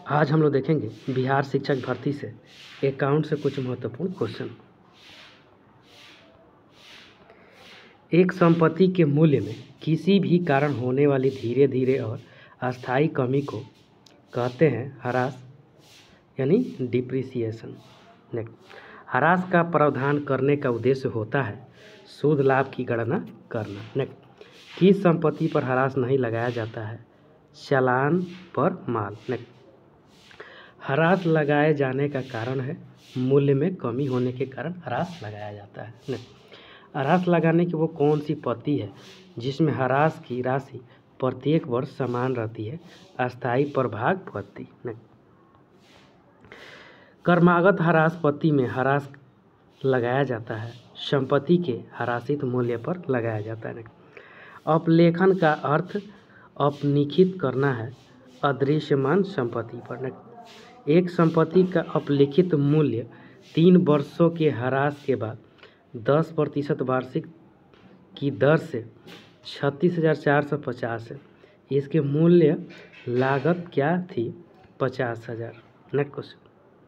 आज हम लोग देखेंगे बिहार शिक्षक भर्ती से अकाउंट से कुछ महत्वपूर्ण क्वेश्चन। एक संपत्ति के मूल्य में किसी भी कारण होने वाली धीरे धीरे और अस्थायी कमी को कहते हैं ह्रास यानी डिप्रिसिएशन। ह्रास का प्रावधान करने का उद्देश्य होता है शुद्ध लाभ की गणना करना। किस संपत्ति पर ह्रास नहीं लगाया जाता है? चालान पर माल। ह्रास लगाए जाने का कारण है मूल्य में कमी होने के कारण ह्रास लगाया जाता है। ह्रास लगाने की वो कौन सी पद्धति है जिसमें ह्रास की राशि प्रत्येक वर्ष समान रहती है? अस्थायी प्रभाग पद्धति। क्रमागत ह्रास पद्धति में ह्रास लगाया जाता है संपत्ति के ह्रासित मूल्य पर लगाया जाता है। अपलेखन का अर्थ अपलिखित करना है अदृश्यमान संपत्ति पर। एक संपत्ति का अपलिखित मूल्य 3 वर्षों के ह्रास के बाद 10% वार्षिक की दर से 36,450 है। इसके मूल्य लागत क्या थी? 50,000। Next question.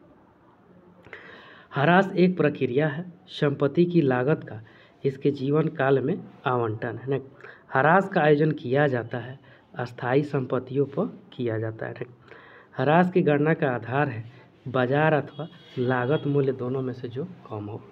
ह्रास एक प्रक्रिया है संपत्ति की लागत का इसके जीवन काल में आवंटन है। ह्रास का आयोजन किया जाता है अस्थायी संपत्तियों पर किया जाता है। ह्रास की गणना का आधार है बाजार अथवा लागत मूल्य दोनों में से जो कम हो।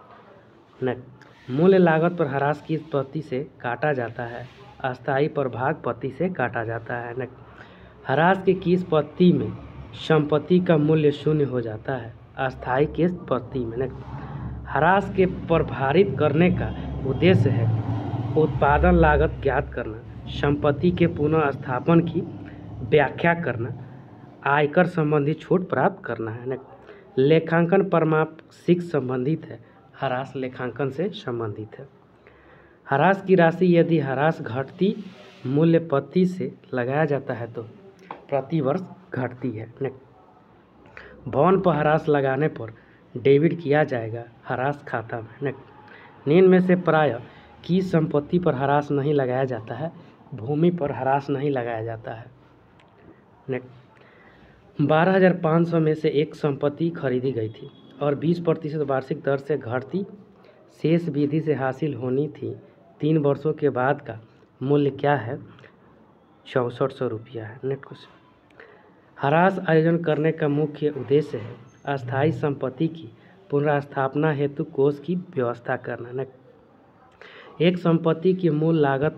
मूल्य लागत पर ह्रास किस पद्धति से काटा जाता है? अस्थायी प्रभाग पद्धति से काटा जाता है। ह्रास की किस पद्धति में संपत्ति का मूल्य शून्य हो जाता है? अस्थायी किस पद्धति में? ह्रास के प्रभावित करने का उद्देश्य है उत्पादन लागत ज्ञात करना, संपत्ति के पुनः स्थापन की व्याख्या करना, आयकर संबंधी छूट प्राप्त करना है। लेखांकन प्रमाण से संबंधित है, ह्रास लेखांकन से संबंधित है। ह्रास की राशि यदि ह्रास घटती मूल्य पद्धति से लगाया जाता है तो प्रति वर्ष घटती है। बॉन्ड पर ह्रास लगाने पर डेबिट किया जाएगा ह्रास खाता में। निम्न में से प्रायः किस संपत्ति पर ह्रास नहीं लगाया जाता है? भूमि पर ह्रास नहीं लगाया जाता है। 12,500 में से एक संपत्ति खरीदी गई थी और 20% वार्षिक दर से घटती शेष विधि से हासिल होनी थी। 3 वर्षों के बाद का मूल्य क्या है? 6400 रुपया है। Next question. ह्रास आयोजन करने का मुख्य उद्देश्य है अस्थायी संपत्ति की पुनर्स्थापना हेतु कोष की व्यवस्था करना। एक संपत्ति की मूल लागत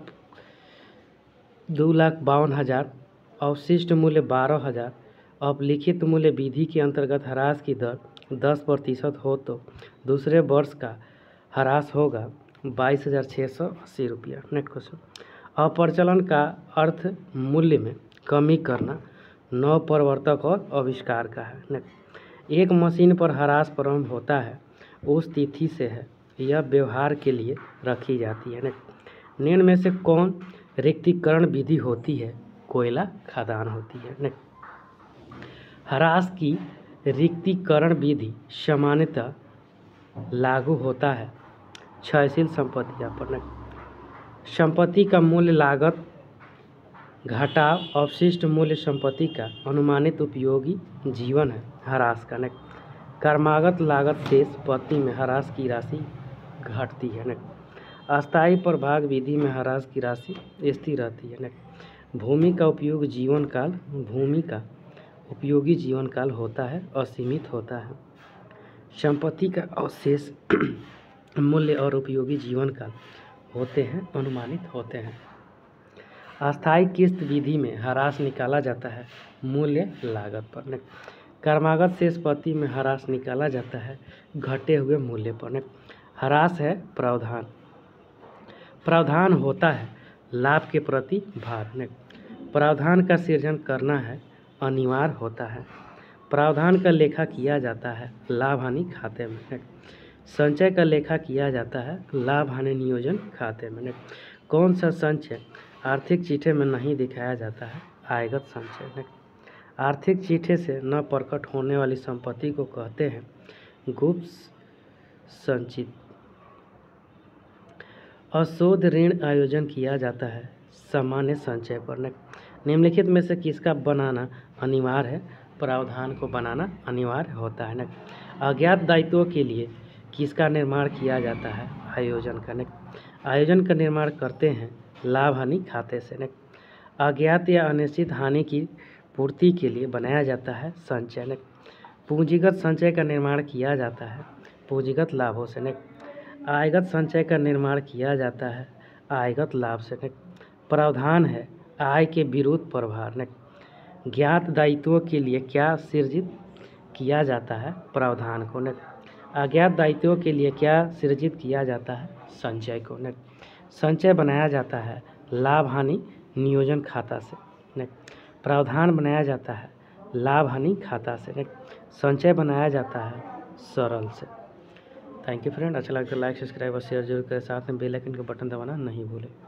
2,52,000, अवशिष्ट मूल्य 12,000, अपलिखित मूल्य विधि के अंतर्गत ह्रास की दर 10% हो तो दूसरे वर्ष का ह्रास होगा 22,680 रुपया। Next question. अप्रचलन का अर्थ मूल्य में कमी करना, नव प्रवर्तक और आविष्कार का है। एक मशीन पर ह्रास प्रारंभ होता है उस तिथि से है, यह व्यवहार के लिए रखी जाती है। निम्न में से कौन रिक्तीकरण विधि होती है? कोयला खदान होती है। ह्रास की रिक्तीकरण विधि सामान्यतः लागू होता है क्षयशील संपत्तियों पर। संपत्ति का मूल्य लागत घटाव अवशिष्ट मूल्य संपत्ति का अनुमानित उपयोगी जीवन है ह्रास का। क्रमागत लागत शेष पद्धति में ह्रास की राशि घटती है। अस्थायी प्रभाग विधि में ह्रास की राशि स्थिर रहती है। भूमि का उपयोगी जीवन काल होता है असीमित होता है। संपत्ति का अवशेष मूल्य और उपयोगी जीवन काल होते हैं अनुमानित होते हैं। अस्थायी किस्त विधि में ह्रास निकाला जाता है मूल्य लागत पर। क्रमागत शेष पद्धति में ह्रास निकाला जाता है घटे हुए मूल्य पर। ह्रास है प्रावधान। प्रावधान होता है लाभ के प्रति भार। प्रावधान का सृजन करना है अनिवार्य होता है। प्रावधान का लेखा किया जाता है लाभ हानि खाते में। संचय का लेखा किया जाता है लाभ हानि नियोजन खाते में। कौन सा संचय आर्थिक चिट्ठे में नहीं दिखाया जाता है? आयगत संचय। आर्थिक चिट्ठे से न प्रकट होने वाली संपत्ति को कहते हैं गुप्त संचित। अशोध ऋण आयोजन किया जाता है सामान्य संचय पर। निम्नलिखित में से किसका बनाना अनिवार्य है? प्रावधान को बनाना अनिवार्य होता है न। अज्ञात दायित्वों के लिए किसका निर्माण किया जाता है? आयोजन का न। आयोजन का निर्माण करते हैं लाभ हानि खाते से न। अज्ञात या अनिश्चित हानि की पूर्ति के लिए बनाया जाता है संचय न। पूंजीगत संचय का निर्माण किया जाता है पूंजीगत लाभों से न। आयगत संचय का निर्माण किया जाता है आयगत लाभ से न। प्रावधान है आय के विरुद्ध प्रभार न। ज्ञात दायित्वों के लिए क्या सृजित किया जाता है? प्रावधान को न। अज्ञात दायित्वों के लिए क्या सृजित किया जाता है? संचय को न। संचय बनाया जाता है लाभ हानि नियोजन खाता से न। प्रावधान बनाया जाता है लाभ हानि खाता से न। संचय बनाया जाता है सरल से। Thank you friend. अच्छा लगता है लाइक सब्सक्राइब और शेयर जरूर करें, साथ में बेल आइकन का बटन दबाना नहीं भूलें।